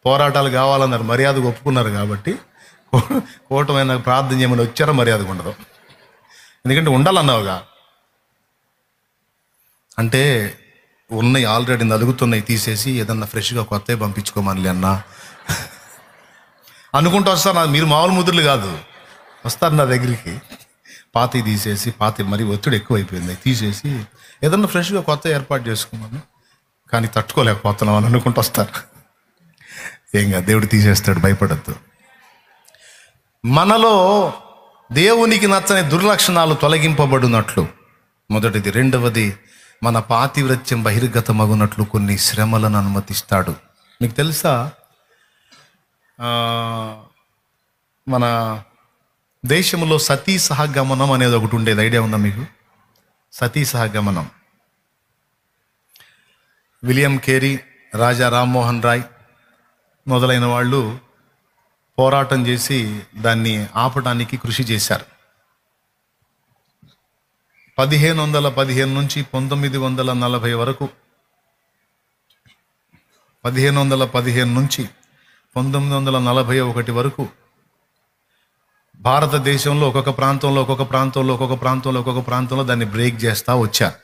పోరాటాలు కావాలన్నారు, మర్యాదకు ఒప్పుకున్నారు కాబట్టి కూటమైన ప్రార్థన చేయమని వచ్చారో మర్యాదగా ఉండదు. ఎందుకంటే ఉండాలన్నావుగా. అంటే ఉన్నాయి ఆల్రెడీ నలుగుతున్నాయి, తీసేసి ఏదన్నా ఫ్రెష్గా కొత్తవి పంపించుకోమని అన్నా అనుకుంటూ వస్తారు. మీరు మామూలు ముద్రలు కాదు, వస్తారు నా దగ్గరికి. పాతి తీసేసి, మరి ఒత్తిడి ఎక్కువైపోయింది, తీసేసి ఏదన్నా ఫ్రెష్గా కొత్త ఏర్పాటు చేసుకోమని, కానీ తట్టుకోలేకపోతున్నాం అని అనుకుంటూ వస్తారు. ఏం కాదు, దేవుడు తీసేస్తాడు, భయపడద్దు. మనలో దేవునికి నచ్చని దుర్లక్షణాలు తొలగింపబడినట్లు మొదటిది. రెండవది, మన పాతివ్రత్యం బహిర్గతమగునట్లు కొన్ని శ్రమలను అనుమతిస్తాడు. మీకు తెలుసా, మన దేశంలో సతీ సహగమనం అనేది ఒకటి ఉండేది. ఐడియా ఉందా మీకు? సతీ సహగమనం. విలియం కేరీ, రాజా రామ్మోహన్ రాయ్ మొదలైన వాళ్ళు పోరాటం చేసి దాన్ని ఆపడానికి కృషి చేశారు. 1515 నుంచి 1940 వరకు, 1515 నుంచి 1941 వరకు భారతదేశంలో ఒక్కొక్క ప్రాంతంలో దాన్ని బ్రేక్ చేస్తూ వచ్చారు.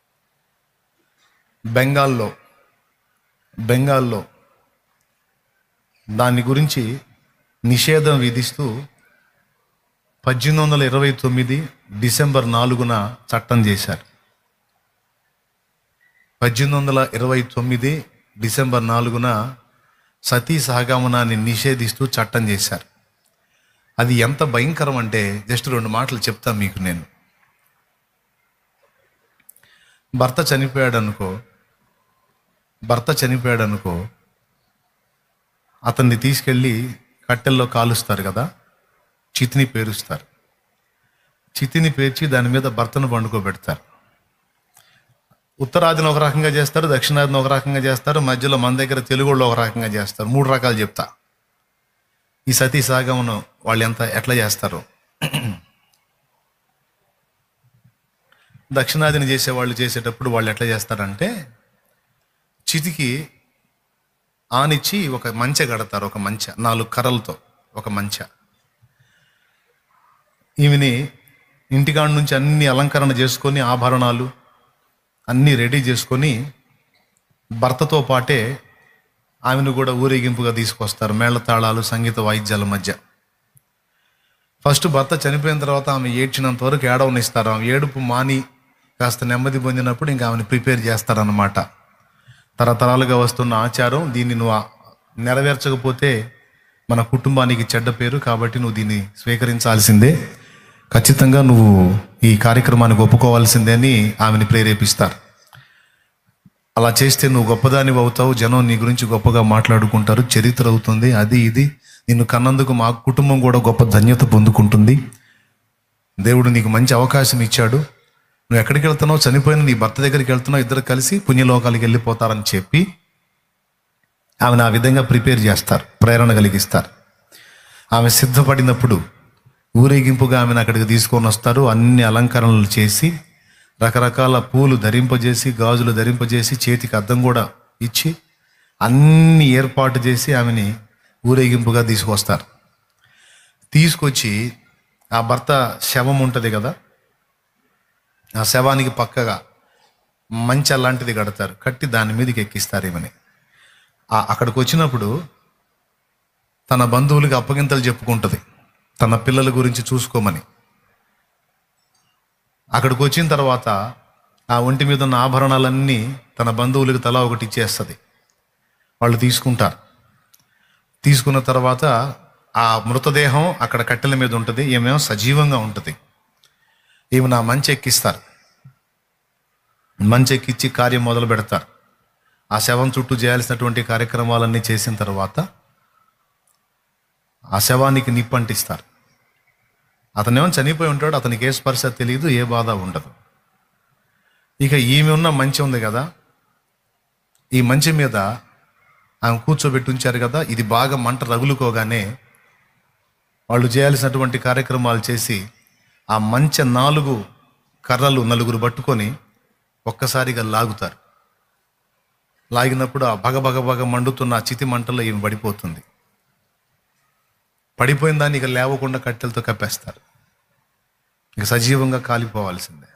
బెంగాల్లో దాని గురించి నిషేధం విధిస్తూ 1829 డిసెంబర్ 4న చట్టం చేశారు. 1829 డిసెంబర్ 4న సతీ సహగమనాన్ని నిషేధిస్తూ చట్టం చేశారు. అది ఎంత భయంకరం అంటే, జస్ట్ 2 మాటలు చెప్తాను మీకు నేను. భర్త చనిపోయాడు అనుకో, అతన్ని తీసుకెళ్ళి కట్టెల్లో కాలుస్తారు కదా, చితిని పేరుస్తారు. చితిని పేర్చి దాని మీద భర్తను పండుకోబెడతారు. ఉత్తరాదిని ఒక రకంగా చేస్తారు, దక్షిణాదిని ఒక రకంగా చేస్తారు, మధ్యలో మన దగ్గర తెలుగులో ఒక రకంగా చేస్తారు. 3 రకాలు చెప్తా. ఈ సతీ సహగమనం వాళ్ళు ఎట్లా చేస్తారు. దక్షిణాదిని చేసేవాళ్ళు చేసేటప్పుడు వాళ్ళు ఎట్లా చేస్తారంటే, చితికి ఆనిచ్చి ఒక మంచె కడతారు. ఒక మంచె 4 కర్రలతో ఒక మంచె. ఈమెని ఇంటికాడ నుంచి అన్ని అలంకరణ చేసుకొని, ఆభరణాలు అన్నీ రెడీ చేసుకొని, భర్తతో పాటే ఆమెను కూడా ఊరేగింపుగా తీసుకొస్తారు, మేళతాళాలు, సంగీత వాయిద్యాల మధ్య. ఫస్ట్ భర్త చనిపోయిన తర్వాత ఆమె ఏడ్చినంత వరకు ఏడవనిస్తారు. ఆమె ఏడుపు మాని కాస్త నెమ్మది పొందినప్పుడు ఇంకా ఆమెను ప్రిపేర్ చేస్తారన్నమాట. తరతరాలుగా వస్తున్న ఆచారం. దీన్ని నువ్వు నెరవేర్చకపోతే మన కుటుంబానికి చెడ్డ పేరు, కాబట్టి నువ్వు దీన్ని స్వీకరించాల్సిందే, ఖచ్చితంగా నువ్వు ఈ కార్యక్రమానికి ఒప్పుకోవాల్సిందే అని ఆమెని ప్రేరేపిస్తారు. అలా చేస్తే నువ్వు గొప్పదానివి అవుతావు, జనం నీ గురించి గొప్పగా మాట్లాడుకుంటారు, చరిత్ర అవుతుంది, అది ఇది. నిన్ను కన్నందుకు మా కుటుంబం కూడా గొప్ప ధన్యత పొందుకుంటుంది. దేవుడు నీకు మంచి అవకాశం ఇచ్చాడు. నువ్వు ఎక్కడికి వెళ్తున్నావు, చనిపోయిన నీ భర్త దగ్గరికి వెళ్తున్నావు, ఇద్దరు కలిసి పుణ్యలోకాలకి వెళ్ళిపోతారని చెప్పి ఆమెను ఆ విధంగా ప్రిపేర్ చేస్తారు, ప్రేరణ కలిగిస్తారు. ఆమె సిద్ధపడినప్పుడు ఊరేగింపుగా ఆమెను అక్కడికి తీసుకొని వస్తారు. అన్ని అలంకరణలు చేసి, రకరకాల పూలు ధరింపజేసి, గాజులు ధరింపజేసి, చేతికి అద్దం కూడా ఇచ్చి అన్ని ఏర్పాటు చేసి ఆమెని ఊరేగింపుగా తీసుకొస్తారు. తీసుకొచ్చి ఆ భర్త శవం ఉంటుంది కదా, ఆ శవానికి పక్కగా మంచి అలాంటిది కడతారు, కట్టి దాని మీదకి ఎక్కిస్తారు ఈమెని. అక్కడికి వచ్చినప్పుడు తన బంధువులకి అప్పగింతలు చెప్పుకుంటుంది, తన పిల్లల గురించి చూసుకోమని. అక్కడికి వచ్చిన తర్వాత ఆ ఒంటి మీద ఉన్న ఆభరణాలన్నీ తన బంధువులకు తలా ఒకటి ఇచ్చేస్తుంది. వాళ్ళు తీసుకుంటారు. తీసుకున్న తర్వాత ఆ మృతదేహం అక్కడ కట్టెల మీద ఉంటుంది, ఏమేమో సజీవంగా ఉంటుంది. ఈమె నా మంచి ఎక్కిస్తారు. మంచి ఎక్కించి కార్యం మొదలు పెడతారు. ఆ శవం చుట్టూ చేయాల్సినటువంటి కార్యక్రమాలన్నీ చేసిన తర్వాత ఆ శవానికి నిప్పంటిస్తారు. అతనేమో చనిపోయి ఉంటాడు, అతనికి ఏ స్పర్శ తెలియదు, ఏ బాధ ఉండదు. ఇక ఈమె ఉన్న మంచి ఉంది కదా, ఈ మంచి మీద ఆమె కూర్చోబెట్టి ఉంచారు కదా, ఇది బాగా మంట రగులుకోగానే వాళ్ళు చేయాల్సినటువంటి కార్యక్రమాలు చేసి ఆ మంచె 4 కర్రలు 4 పట్టుకొని ఒక్కసారిగా లాగుతారు. లాగినప్పుడు ఆ భగ భగ భగ మండుతున్న ఆ చితి మంటల్లో ఈమె పడిపోతుంది. పడిపోయిన దాన్ని ఇక లేవకుండా కట్టెలతో కప్పేస్తారు. ఇక సజీవంగా కాలిపోవాల్సిందే.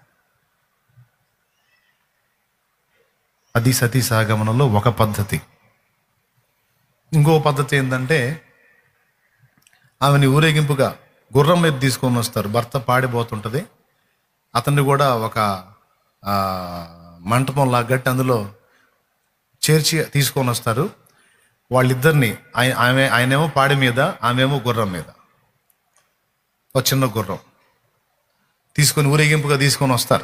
అది సతీ సహగమనంలో ఒక పద్ధతి. ఇంకో పద్ధతి ఏంటంటే, ఆమెని ఊరేగింపుగా గుర్రం మీద తీసుకొని వస్తారు. భర్త పాడిపోతుంటుంది, అతన్ని కూడా ఒక మంటపం లాగట్టి అందులో చేర్చి తీసుకొని వస్తారు. వాళ్ళిద్దరిని ఆయనేమో పాడి మీద, ఆమెమో గుర్రం మీద, ఒక చిన్న గుర్రం తీసుకొని ఊరేగింపుగా తీసుకొని వస్తారు.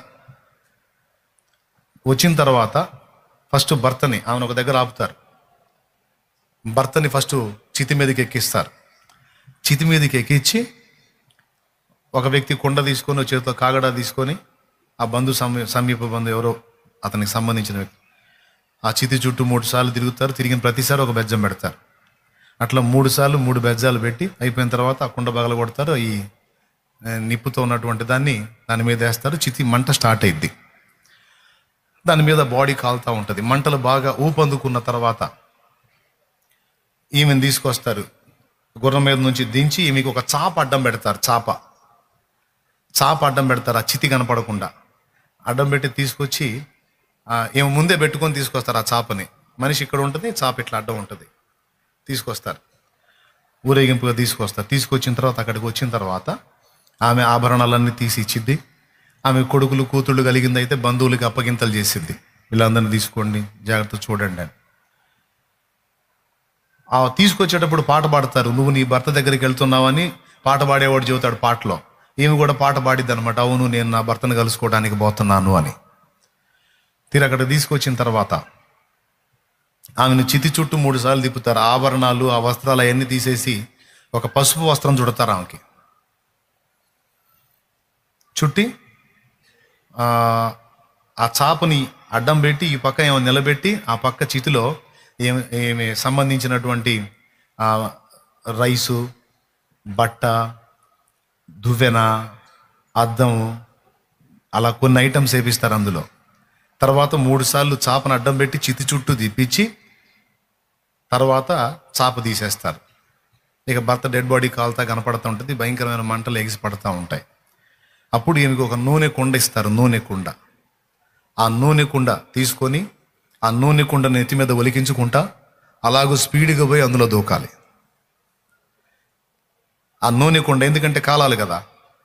వచ్చిన తర్వాత ఫస్ట్ భర్తని ఆమెను ఒక దగ్గర ఆపుతారు. భర్తని ఫస్ట్ చితి మీదకి ఎక్కిస్తారు. చితి మీదకి ఎక్కించి ఒక వ్యక్తి కుండ తీసుకొని చేతిలో కాగడా తీసుకొని, ఆ సమీప బంధు ఎవరో అతనికి సంబంధించిన వ్యక్తి ఆ చితి చుట్టూ 3 సార్లు తిరుగుతారు. తిరిగిన ప్రతిసారి ఒక బెజ్జం పెడతారు. అట్లా 3 సార్లు 3 బెజ్జాలు పెట్టి అయిపోయిన తర్వాత ఆ కుండ పగల కొడతారు. ఈ నిప్పుతో ఉన్నటువంటి దాని మీద వేస్తారు. చితి మంట స్టార్ట్ అయింది. దాని మీద బాడీ కాలుతూ ఉంటుంది. మంటలు బాగా ఊపందుకున్న తర్వాత ఈమెను తీసుకొస్తారు. గుర్రం మీద నుంచి దించి ఈమెకు ఒక చాప అడ్డం పెడతారు. చాప అడ్డం పెడతారు, ఆ చితి కనపడకుండా అడ్డం పెట్టి తీసుకొచ్చి ఈమె ముందే పెట్టుకొని తీసుకొస్తారు. ఆ చాపని మనిషి ఇక్కడ ఉంటుంది, చాప ఇట్లా అడ్డం ఉంటుంది. తీసుకొస్తారు, ఊరేగింపుగా తీసుకొస్తారు. తీసుకొచ్చిన తర్వాత అక్కడికి వచ్చిన తర్వాత ఆమె ఆభరణాలన్నీ తీసి ఇచ్చిద్ది. ఆమె కొడుకులు కూతుళ్ళు కలిగింది అయితే బంధువులకి అప్పగింతలు చేసిద్ది. వీళ్ళందరినీ తీసుకోండి, జాగ్రత్త చూడండి అని. ఆ తీసుకొచ్చేటప్పుడు పాట పాడతారు. నువ్వు నీ భర్త దగ్గరికి వెళ్తున్నావని పాట పాడేవాడు చెబుతాడు పాటలో. ఈమె కూడా పాట పాడిద్ది అనమాట. అవును, నేను నా భర్తను కలుసుకోవడానికి పోతున్నాను అని. అక్కడ తీసుకొచ్చిన తర్వాత ఆమెను చితి చుట్టూ 3 సార్లు తిప్పుతారు. ఆభరణాలు, ఆ వస్త్రాలు అవన్నీ తీసేసి ఒక పసుపు వస్త్రం చుడతారు ఆమెకి. చుట్టి ఆ చాపని అడ్డం పెట్టి ఈ పక్క ఏమో నిలబెట్టి ఆ పక్క చితిలో ఏమి సంబంధించినటువంటి రైసు, బట్ట, దువ్వెన, అద్దం, అలా కొన్ని ఐటమ్స్ వేపిస్తారు అందులో. తర్వాత 3 సార్లు చాపను అడ్డం పెట్టి చితి చుట్టూ తిప్పించి తర్వాత చాప తీసేస్తారు. ఇక భర్త డెడ్ బాడీ కాలుతా కనపడుతూ ఉంటుంది. భయంకరమైన మంటలు ఎగిసి పడుతూ ఉంటాయి. అప్పుడు ఈమెకు ఒక నూనె కుండ ఇస్తారు. నూనె కుండ. ఆ నూనె కుండ తీసుకొని ఆ నూనె కుండ నెత్తి మీద ఒలికించుకుంటా అలాగూ స్పీడ్గా పోయి అందులో దూకాలి. ఆ నూనె కుండ ఎందుకంటే కాలాలి కదా.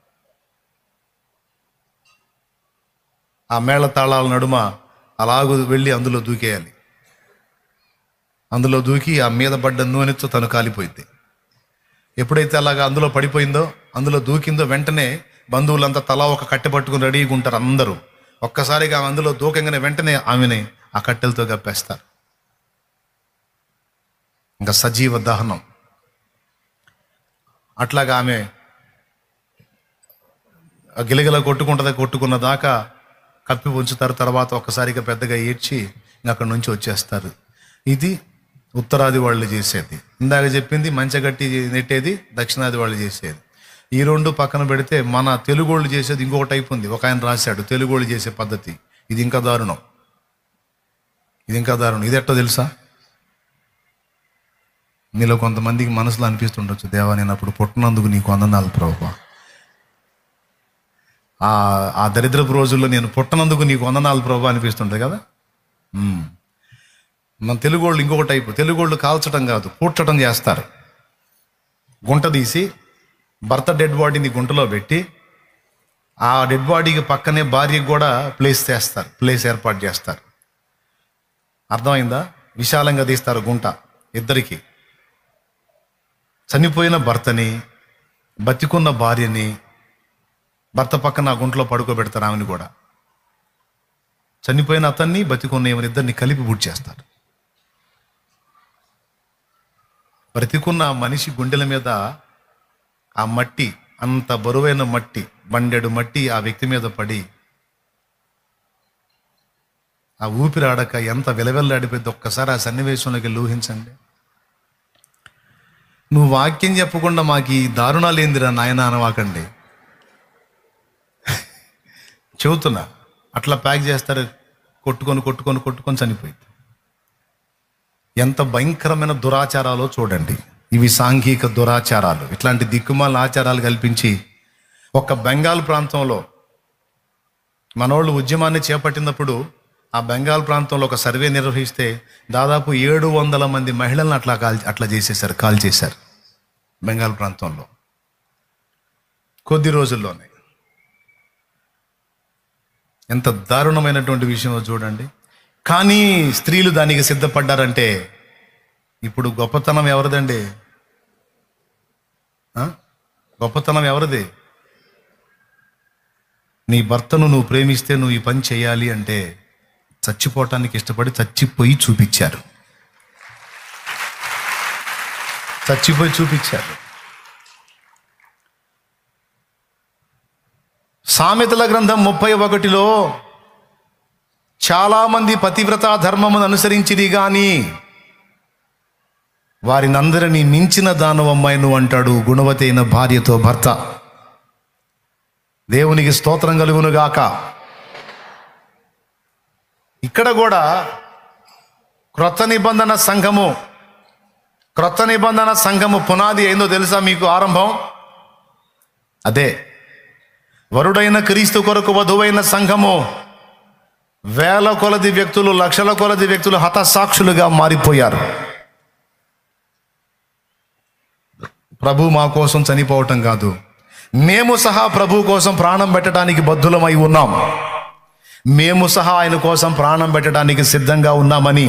ఆ మేళ తాళాల నడుమ అలాగూ వెళ్ళి అందులో దూకేయాలి. అందులో దూకి ఆ మీద పడ్డ నూనెతో తను కాలిపోయింది. ఎప్పుడైతే అలాగా అందులో పడిపోయిందో, అందులో దూకిందో, వెంటనే బంధువులంతా తలా ఒక కట్టె పట్టుకుని రెడీగా ఉంటారు అందరూ. ఒక్కసారిగా అందులో దూకంగానే వెంటనే ఆమెని ఆ కట్టెలతో కప్పేస్తారు. ఇంకా సజీవ దహనం. అట్లాగా ఆమె గిలగిల కొట్టుకున్న దాకా కప్పి ఉంచుతారు. తర్వాత ఒక్కసారిగా పెద్దగా ఏడ్చి అక్కడి నుంచి వచ్చేస్తారు. ఇది ఉత్తరాది వాళ్ళు చేసేది. ఇందాక చెప్పింది మంచగట్టి నెట్టేది దక్షిణాది వాళ్ళు చేసేది. ఈ 2 పక్కన పెడితే మన తెలుగోళ్ళు చేసేది ఇంకొక టైప్ ఉంది. ఒక ఆయన రాశాడు తెలుగోళ్ళు చేసే పద్ధతి. ఇది ఇంకా దారుణం. ఇది ఎట్టో తెలుసా? మీలో కొంతమందికి మనసులో అనిపిస్తుండొచ్చు, దేవా నేను అప్పుడు పుట్టినందుకు నీకు వందనాలు ప్రభువా, ఆ దరిద్రపు రోజుల్లో నేను పుట్టినందుకు నీకు వందనాలు ప్రభువా అనిపిస్తుంటుంది కదా. మన తెలుగోళ్ళు ఇంకొక టైపు. తెలుగోళ్ళు కాల్చడం కాదు, పూడ్చడం చేస్తారు. గుంట తీసి భర్త డెడ్ బాడీని గుంటలో పెట్టి ఆ డెడ్ బాడీకి పక్కనే భార్యకు కూడా ప్లేస్ ఏర్పాటు చేస్తారు. అర్థమైందా? విశాలంగా తీస్తారు గుంట ఇద్దరికి. చనిపోయిన భర్తని, బతికున్న భార్యని భర్త పక్కన ఆ గుంటలో పడుకోబెడతారు. ఆమెను కూడా, చనిపోయిన అతన్ని బతికున్న ఏమని ఇద్దరిని కలిపి బుడ్ చేస్తారు. బ్రతికున్న మనిషి గుండెల మీద ఆ మట్టి, అంత బరువైన మట్టి, బండెడు మట్టి ఆ వ్యక్తి మీద పడి ఆ ఊపిరాడక ఎంత విలవెల్లాడిపోయింది. ఒక్కసారి ఆ సన్నివేశంలోకి ఊహించండి. నువ్వు వాక్యం చెప్పకుండా మాకు ఈ దారుణాలు ఏందిరా నాయన అనవాకండి. చెబుతున్నా. అట్లా ప్యాక్ చేస్తారు. కొట్టుకొని చనిపోయింది. ఎంత భయంకరమైన దురాచారాలో చూడండి. ఇవి సాంఘిక దురాచారాలు. ఇట్లాంటి దిక్కుమాల ఆచారాలు కల్పించి ఒక బెంగాల్ ప్రాంతంలో మనోళ్ళు ఉద్యమాన్ని చేపట్టినప్పుడు ఆ బెంగాల్ ప్రాంతంలో ఒక సర్వే నిర్వహిస్తే దాదాపు 700 మంది మహిళలను అట్లా చేసేశారు, కాల్ చేశారు బెంగాల్ ప్రాంతంలో కొద్ది రోజుల్లోనే. ఎంత దారుణమైనటువంటి విషయం చూడండి. కానీ స్త్రీలు దానికి సిద్ధపడ్డారంటే ఇప్పుడు గొప్పతనం ఎవరిదండి? గొప్పతనం ఎవరిది? నీ భర్తను నువ్వు ప్రేమిస్తే నువ్వు ఈ పని చేయాలి అంటే చచ్చిపోవటానికి ఇష్టపడి చచ్చిపోయి చూపించారు. సామెతల గ్రంథం 31లో చాలామంది పతివ్రతా ధర్మమును అనుసరించిరి గాని వారినందరినీ మించిన దానవమ్మాయి నువ్వు అంటాడు గుణవతి అయిన భార్యతో భర్త. దేవునికి స్తోత్రం కలుగునుగాక. ఇక్కడ కూడా క్రొత్త నిబంధన సంఘము పునాది ఏందో తెలుసా మీకు? ఆరంభం అదే. వరుడైన క్రీస్తు కొరకు వధువైన సంఘము వేల కొలది వ్యక్తులు, లక్షల కొలది వ్యక్తులు హతసాక్షులుగా మారిపోయారు. ప్రభు మా కోసం చనిపోవటం కాదు, మేము సహా ప్రభు కోసం ప్రాణం పెట్టడానికి బద్ధులమై ఉన్నాం. మేము సహా ఆయన కోసం ప్రాణం పెట్టడానికి సిద్ధంగా ఉన్నామని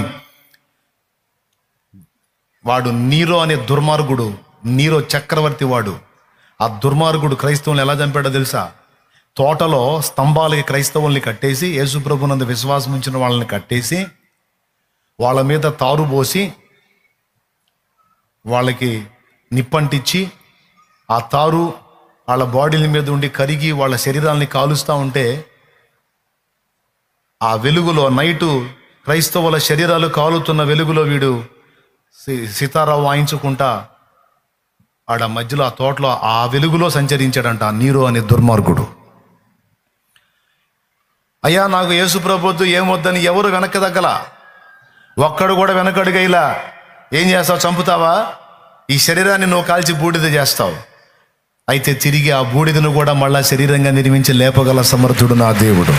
వాడు నీరో అనే దుర్మార్గుడు, నీరో చక్రవర్తి వాడు, ఆ దుర్మార్గుడు క్రైస్తవులను ఎలా చంపాడో తెలుసా? తోటలో స్తంభాలకి క్రైస్తవుల్ని కట్టేసి, యేసుప్రభునందు విశ్వాసం ఉంచిన వాళ్ళని కట్టేసి వాళ్ళ మీద తారు పోసి వాళ్ళకి నిప్పంటించి ఆ తారు వాళ్ళ బాడీల మీద ఉండి కరిగి వాళ్ళ శరీరాలని కాలుస్తూ ఉంటే ఆ వెలుగులో నైటు క్రైస్తవుల శరీరాలు కాలుతున్న వెలుగులో వీడు సితారా వాయించుకుంటా ఆడ మధ్యలో ఆ తోటలో ఆ వెలుగులో సంచరించాడంట ఆ నీరో అనే దుర్మార్గుడు. అయ్యా నాకు యేసు ప్రభువద్దు ఏమొద్దని ఎవరు వెనక్కి తగ్గల, ఒక్కడు కూడా వెనకడుగైలా. ఏం చేస్తావు? చంపుతావా? ఈ శరీరాన్ని నువ్వు కాల్చి బూడిద చేస్తావు. అయితే తిరిగి ఆ బూడిదను కూడా మళ్ళా శరీరంగా నిర్మించి లేపగల సమర్థుడు నా దేవుడు.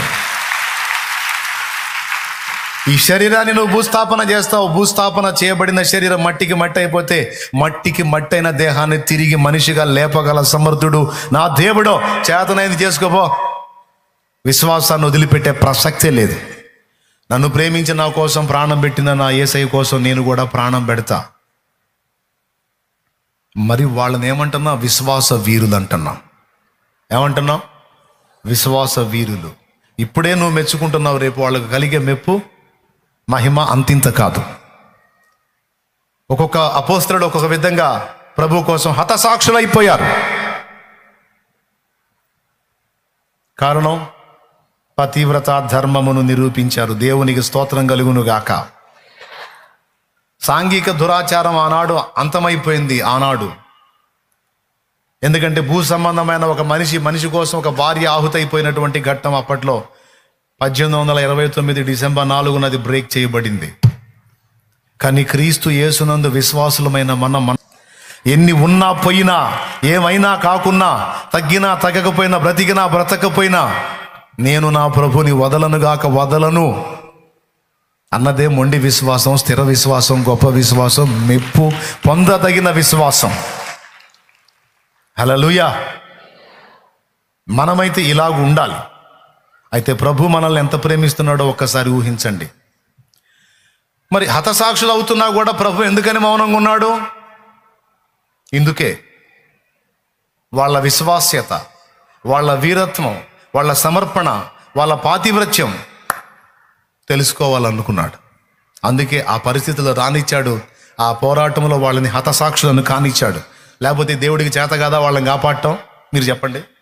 ఈ శరీరాన్ని నువ్వు భూస్థాపన చేస్తావు. భూస్థాపన చేయబడిన శరీరం మట్టికి మట్టి అయిపోతే మట్టికి మట్టి అయిన దేహాన్ని తిరిగి మనిషిగా లేపగల సమర్థుడు నా దేవుడు. చేతనైంది చేసుకోపో. విశ్వాసాన్ని వదిలిపెట్టే ప్రసక్తే లేదు. నన్ను ప్రేమించి నా కోసం ప్రాణం పెట్టిన నా యేసయ్య కోసం నేను కూడా ప్రాణం పెడతా. మరి వాళ్ళని ఏమంటున్నా? విశ్వాస వీరులు అంటున్నాం. ఏమంటున్నాం? విశ్వాస వీరులు. ఇప్పుడే నువ్వు మెచ్చుకుంటున్నావు, రేపు వాళ్ళకు కలిగే మెప్పు మహిమ అంతింత కాదు. ఒక్కొక్క అపోస్తలుడు ఒక్కొక్క విధంగా ప్రభు కోసం హతసాక్షులైపోయారు. కారణం పతివ్రత ధర్మమును నిరూపించారు. దేవునికి స్తోత్రం కలుగునుగాక. సాంఘిక దురాచారం ఆనాడు అంతమైపోయింది. ఆనాడు ఎందుకంటే భూ సంబంధమైన ఒక మనిషి కోసం ఒక భార్య ఆహుతైపోయినటువంటి ఘట్టం అప్పట్లో 1829 డిసెంబర్ 4న అది బ్రేక్ చేయబడింది. కానీ క్రీస్తు యేసునందు విశ్వాసులమైన మనం ఎన్ని ఉన్నా పోయినా, ఏమైనా కాకున్నా, తగ్గినా తగ్గకపోయినా, బ్రతికినా బ్రతకపోయినా నేను నా ప్రభుని వదలను అన్నదే మొండి విశ్వాసం, స్థిర విశ్వాసం, గొప్ప విశ్వాసం, మెప్పు పొందదగిన విశ్వాసం. హల్లెలూయా. మనమైతే ఇలాగ ఉండాలి. అయితే ప్రభు మనల్ని ఎంత ప్రేమిస్తున్నాడో ఒక్కసారి ఊహించండి. మరి హతసాక్షులు అవుతున్నా కూడా ప్రభు ఎందుకని మౌనంగా ఉన్నాడు? ఇందుకే వాళ్ళ విశ్వాస్యత, వాళ్ళ వీరత్వం, వాళ్ళ సమర్పణ, వాళ్ళ పాతివ్రత్యం తెలుసుకోవాలనుకున్నాడు. అందుకే ఆ పరిస్థితుల్లో రానిచ్చాడు. ఆ పోరాటంలో వాళ్ళని హతసాక్షులను కానిచ్చాడు. లేకపోతే దేవుడికి చేత కదా వాళ్ళని కాపాడటం? మీరు చెప్పండి.